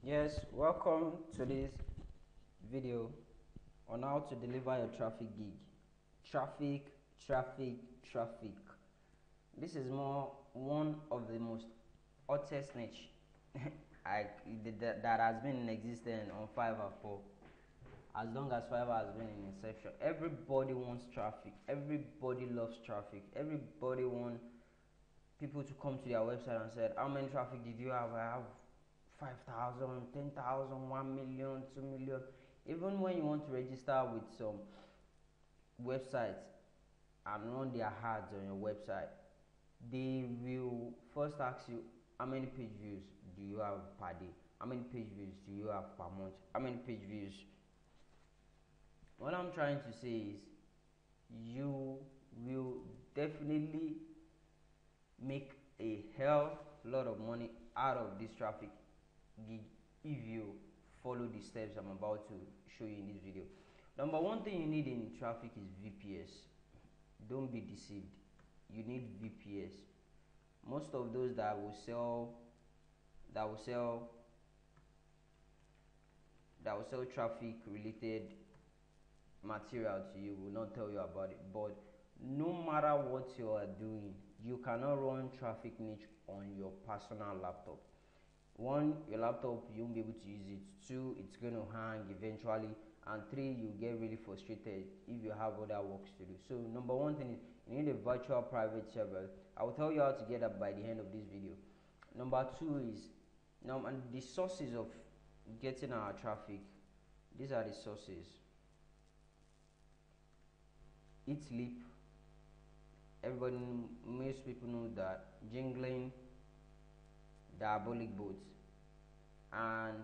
Yes, welcome to this video on how to deliver your traffic gig. Traffic, traffic, traffic. This is one of the most hottest niche that has been in existence on Fiverr for as long as Fiverr has been in inception. Everybody wants traffic. Everybody loves traffic. Everybody wants people to come to their website and said, how many traffic did you have? I have 5,000, 10,000, 1 million, 2 million. Even when you want to register with some websites and run their ads on your website, they will first ask you, how many page views do you have per day? How many page views do you have per month? How many page views? What I'm trying to say is, you will definitely make a hell lot of money out of this traffic gig if you follow the steps I'm about to show you in this video. Number one thing you need in traffic is VPS. Don't be deceived. You need VPS. Most of those that will sell traffic related material to you will not tell you about it. But no matter what you are doing, you cannot run traffic niche on your personal laptop. One, your laptop, you won't be able to use it. Two, it's going to hang eventually. And three, you get really frustrated if you have other works to do. So number one thing is, you need a virtual private server. I will tell you how to get that by the end of this video. Number two is, now and the sources of getting our traffic. These are the sources. It's Leap. Everybody, most people know that. Jingling, Diabolic Boats, and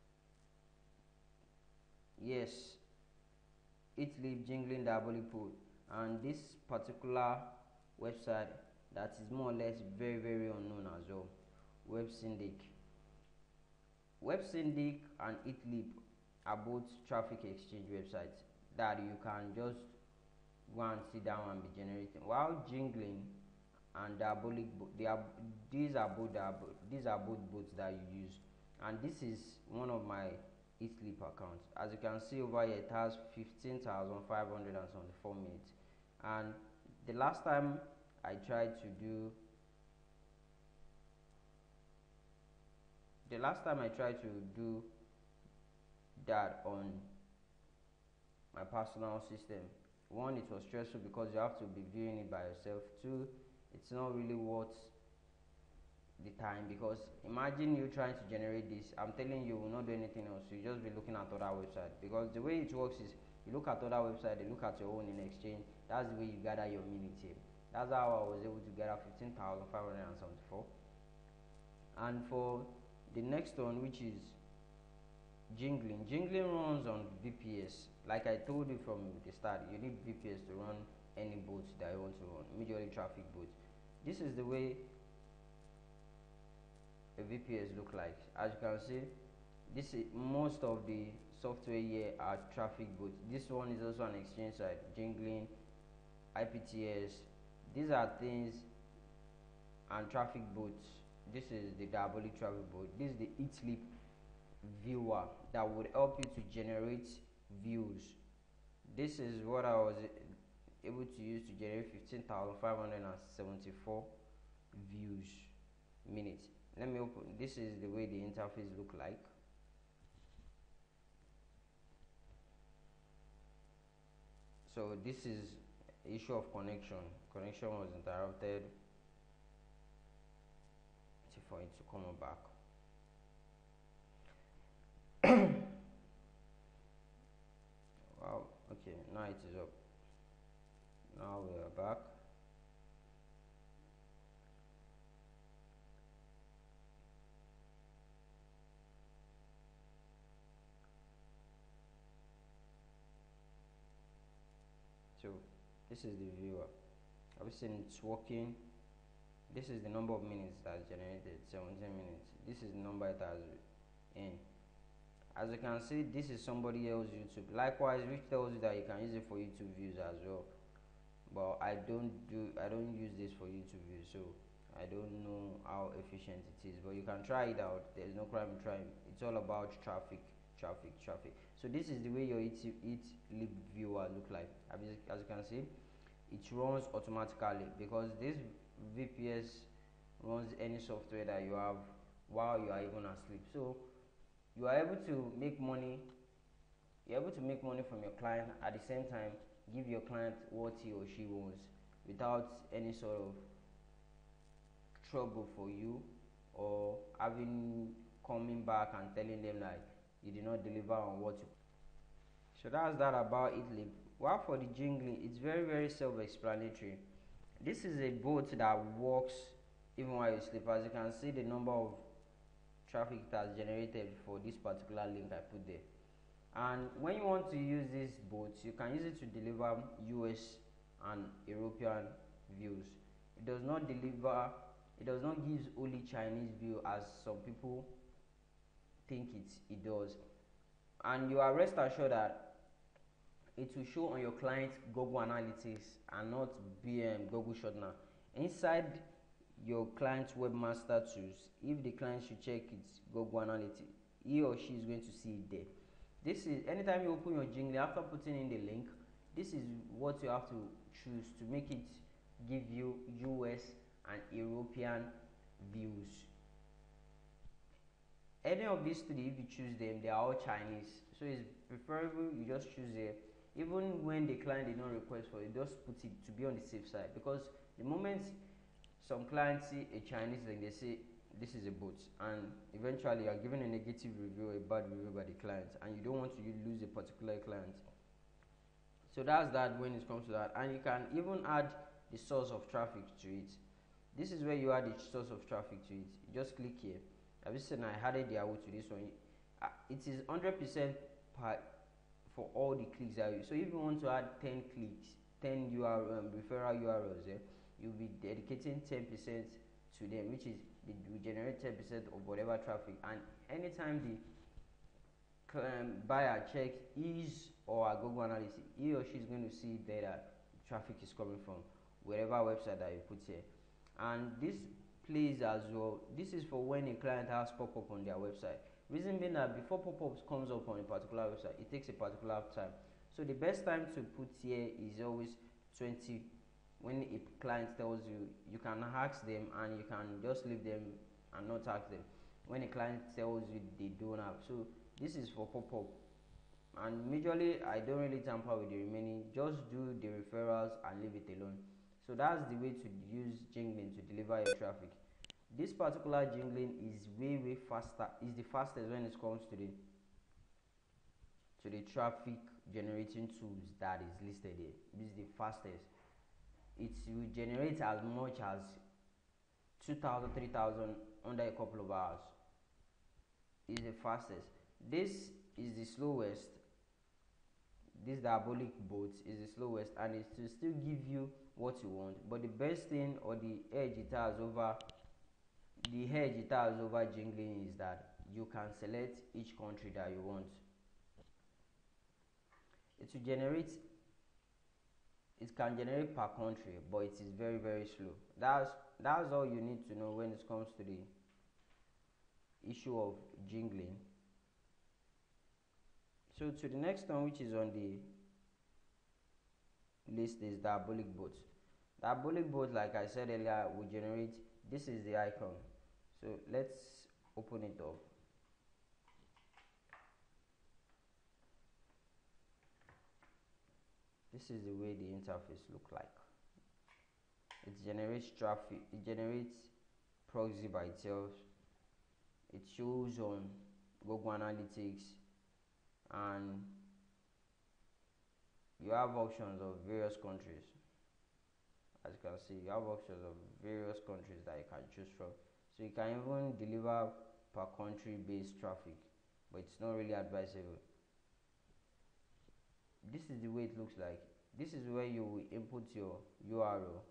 yes, It's Leap, Jingling, Diabolic Boat, and this particular website that is more or less very unknown as well, WebSyndic. WebSyndic and ItLeap are both traffic exchange websites that you can just go and sit down and be generating. While Jingling and Diabolic, these are both bots that you use, and this is one of my ItLeap accounts. As you can see over here, it has 15,574 minutes, and the last time I tried to do that on my personal system, one, it was stressful because you have to be viewing it by yourself. Two, it's not really worth the time, because imagine you trying to generate this. I'm telling you, will not do anything else. You just be looking at other websites, because the way it works is, you look at other websites, they look at your own in exchange. That's the way you gather your minutes here. That's how I was able to gather 15,574. And for the next one, which is Jingling runs on VPS. Like I told you from the start, you need VPS to run any boat that you want to run, majorly traffic boats. This is the way a VPS look like. As you can see, this is most of the software here are traffic boats. This one is also an exchange site, Jingling, IPTS. These are things and traffic boats. This is the Diabolic traffic boat. This is the ItLeap viewer that would help you to generate views. This is what I was able to use to generate 15,574 views minutes. Let me open. This is the way the interface look like. So this is issue of connection. Connection was interrupted. See for it to come back. Wow, okay, now it is up. Now we are back. So this is the viewer. Have you seen it's working? This is the number of minutes that's generated, 17 minutes. This is the number it has in. As you can see, this is somebody else's YouTube. Likewise, which tells you that you can use it for YouTube views as well. But I don't use this for YouTube views, so I don't know how efficient it is, but you can try it out. There's no crime in trying. It's all about traffic, traffic, traffic. So this is the way your Eat Leap viewer look like. As you can see, it runs automatically because this VPS runs any software that you have while you are even asleep. So you are able to make money. You're able to make money from your client at the same time give your client what he or she wants without any sort of trouble for you, or having coming back and telling them like you did not deliver on what you. So that's that about Idlib. While for the jingling, it's very self-explanatory. This is a bot that works even while you sleep. As you can see, the number of traffic it has generated for this particular link I put there. And when you want to use these bots, you can use it to deliver US and European views. It does not deliver, it does not give only Chinese view as some people think it does. And you are rest assured that it will show on your client's Google Analytics and not Google Shortener. Inside your client's webmaster tools, if the client should check its Google Analytics, he or she is going to see it there. This is anytime you open your Jingling after putting in the link, this is what you have to choose to make it give you US and European views. Any of these three, if you choose them, they are all Chinese, so it's preferable you just choose it. Even when the client did not request for it, just put it to be on the safe side, because the moment some clients see a Chinese link, they say this is a bot, and eventually you are given a negative review or a bad review by the client, and you don't want to lose a particular client. So that's that when it comes to that. And you can even add the source of traffic to it. This is where you add the source of traffic to it. You just click here. Have you seen I added the Yahoo to this one? It is 100% for all the clicks that you. So if you want to add 10 clicks, 10 referral URLs, you'll be dedicating 10% to them, which is they will generate 10% of whatever traffic. And anytime the buyer checks his or her Google Analytics, he or she is going to see that traffic is coming from wherever website that you put here. And this plays as well. This is for when a client has pop-up on their website. Reason being that before pop-ups comes up on a particular website, it takes a particular time. So the best time to put here is always 20. When a client tells you, you can ask them and you can just leave them and not ask them. When a client tells you they don't have, so this is for pop-up. And majorly, I don't really tamper with the remaining. Just do the referrals and leave it alone. So that's the way to use Jingling to deliver your traffic. This particular Jingling is way faster. Is the fastest when it comes to the traffic generating tools that is listed here. This is the fastest. It will generate as much as 2,000, 3,000 under a couple of hours. Is the fastest. This is the slowest. This diabolic bot is the slowest, and it will still give you what you want. But the best thing, or the edge it has over Jingling, is that you can select each country that you want. It can generate per country, but it is very slow. That's all you need to know when it comes to the issue of Jingling. So to the next one, which is on the list, is Diabolic Bot. Diabolic Bot, like I said earlier, will generate. This is the icon. So let's open it up. This is the way the interface look like. It generates traffic. It generates proxy by itself. It shows on Google Analytics, and you have options of various countries. As you can see, you have options of various countries that you can choose from. So you can even deliver per country based traffic, but it's not really advisable. This is the way it looks like. This is where you will input your URL.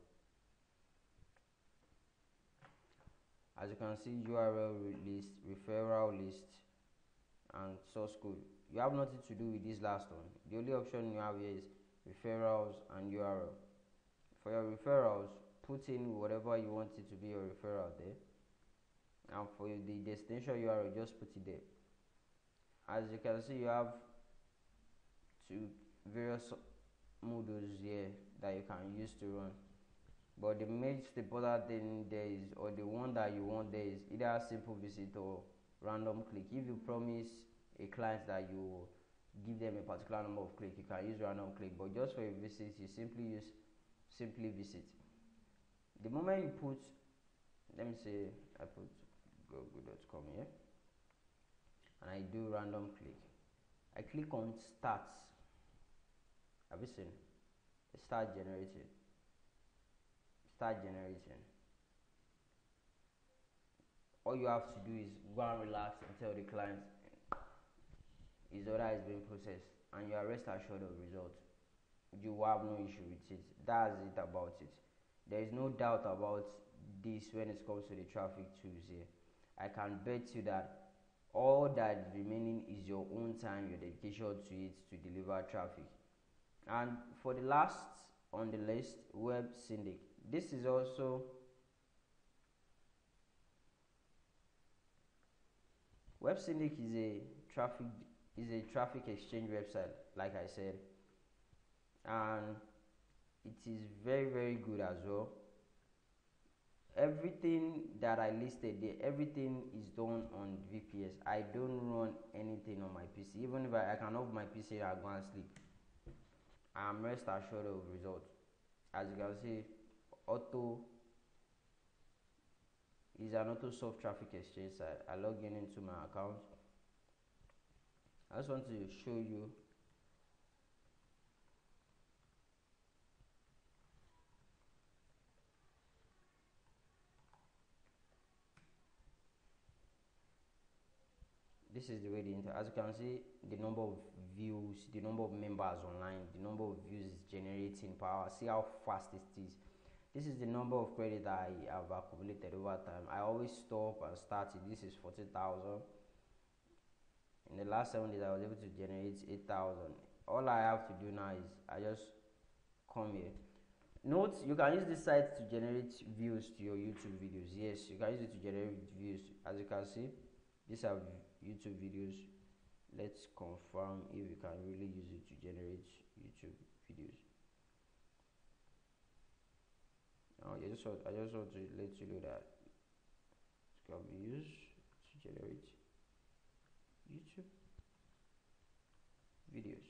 As you can see, URL list, referral list, and source code. You have nothing to do with this last one. The only option you have here is referrals and URL. For your referrals, put in whatever you want it to be your referral there, and for the destination URL, just put it there. As you can see, you have two various modules here that you can use to run, but the most important thing there is, or the one that you want there, is either simple visit or random click. If you promise a client that you give them a particular number of click, you can use random click, but just for a visit you simply use simply visit. The moment you put, let me say I put google.com here and I do random click, I click on start. Have you seen? Start generating. All you have to do is go and relax and tell the client his order is being processed, and you are rest assured of result. You will have no issue with it. That's it about it. There is no doubt about this when it comes to the traffic tools here. I can bet you that all that is remaining is your own time, your dedication to it to deliver traffic. And for the last on the list, Web Syndic. This is also Web Syndic is a traffic exchange website, like I said, and it is very good as well. Everything that I listed there, everything is done on VPS. I don't run anything on my PC. Even if I can off my PC and go and sleep, I'm rest assured of results. As you can see, auto is an auto soft traffic exchange site. I log in into my account. I just want to show you this is the way as you can see, the number of views, the number of members online, the number of views is generating power. See how fast it is. This is the number of credit I have accumulated over time. I always stop and start it. This is 40,000. In the last 7 days I was able to generate 8,000. All I have to do now is I just come here. Note, you can use this site to generate views to your YouTube videos. Yes, you can use it to generate views. As you can see, these are YouTube videos. Let's confirm if you can really use it to generate YouTube videos. Now, I just want to let you know that it can be used to generate YouTube videos.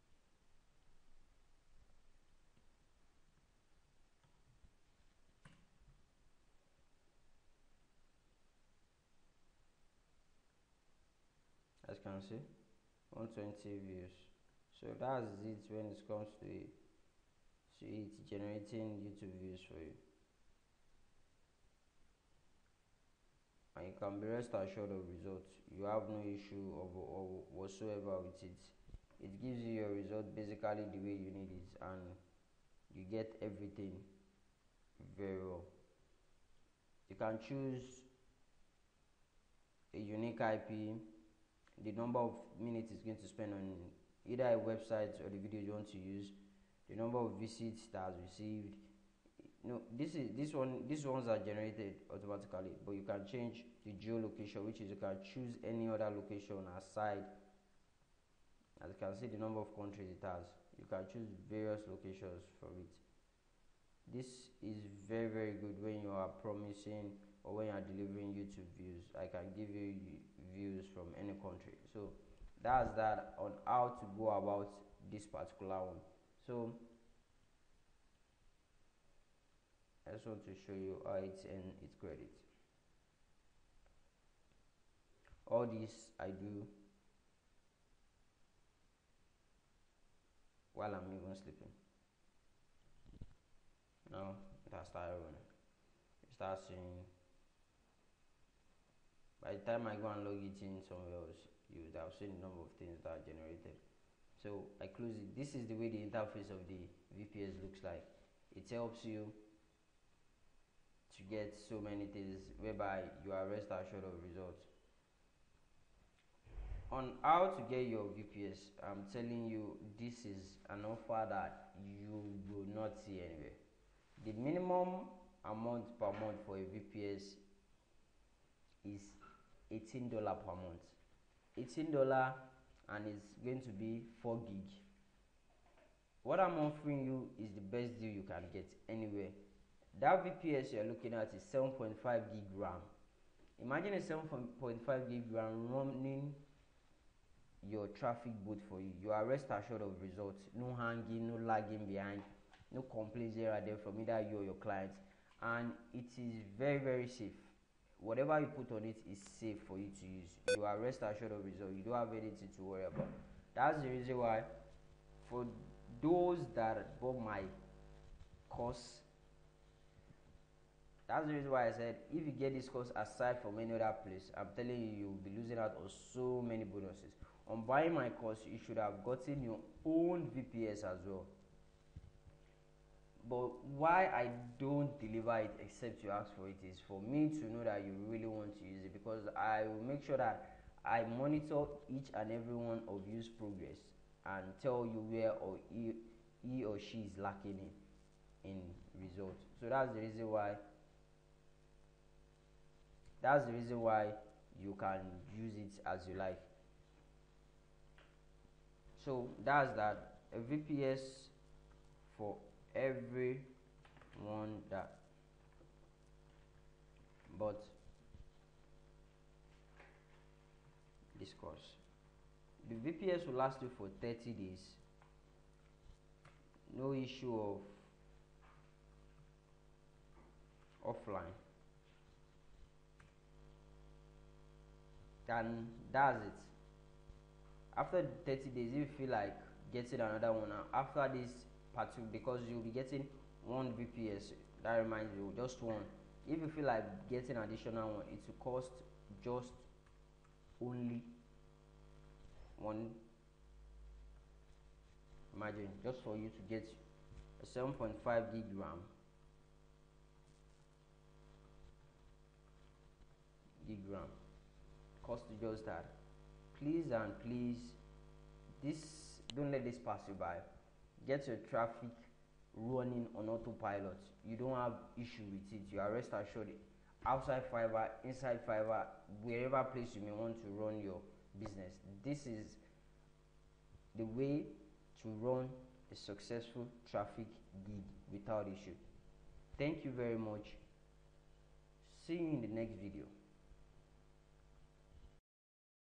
As you can see, 120 views. So that's it when it comes to it generating YouTube views for you. And you can be rest assured of results. You have no issue of whatsoever with it. It gives you your result basically the way you need it, and you get everything very well. You can choose a unique IP, the number of minutes it's going to spend on either a website or the video you want to use, the number of visits that has received. No, these ones are generated automatically, but you can change the geolocation, which is you can choose any other location aside. As you can see, the number of countries it has, you can choose various locations from it. This is very good when you are promising or when you are delivering YouTube views. I can give you views from any country. So that's that on how to go about this particular one. So I just want to show you how it's in its credit. All this I do while I'm even sleeping. Now it has started running. It starts seeing. By the time I go and log it in somewhere else, you would have seen the number of things that are generated. So I close it. This is the way the interface of the VPS looks like. It helps you to get so many things whereby you are rest assured of results. On how to get your VPS, I'm telling you, this is an offer that you will not see anywhere. The minimum amount per month for a VPS is $18 per month. $18, and it's going to be 4 gig. What I'm offering you is the best deal you can get anywhere. That VPS you're looking at is 7.5 gig RAM. Imagine a 7.5 gig RAM running your traffic boot for you. You are rest assured of results. No hanging, no lagging behind, no complaints here or there from either you or your clients. And it is very, very safe. Whatever you put on it is safe for you to use. You are rest assured of results. You don't have anything to worry about. That's the reason why, for those that bought my course, that's the reason why I said if you get this course aside from any other place, I'm telling you, you'll be losing out on so many bonuses. On buying my course, you should have gotten your own VPS as well. But why I don't deliver it except you ask for it is for me to know that you really want to use it, because I will make sure that I monitor each and every one of you's progress and tell you where or he or she is lacking in results. So that's the reason why you can use it as you like. So that's that. A VPS for everyone that, but this course, the VPS will last you for 30 days. No issue of offline. And that's it. After 30 days, if you feel like getting another one after this particular, because you'll be getting one VPS, that reminds you, just one. If you feel like getting additional one, it will cost just only one. Imagine, just for you to get a 7.5 gig RAM, cost you just that. Please and please, don't let this pass you by. Get your traffic running on autopilot. You don't have issue with it. You are rest assured, outside Fiverr, inside Fiverr, wherever place you may want to run your business, this is the way to run a successful traffic gig without issue. Thank you very much. See you in the next video.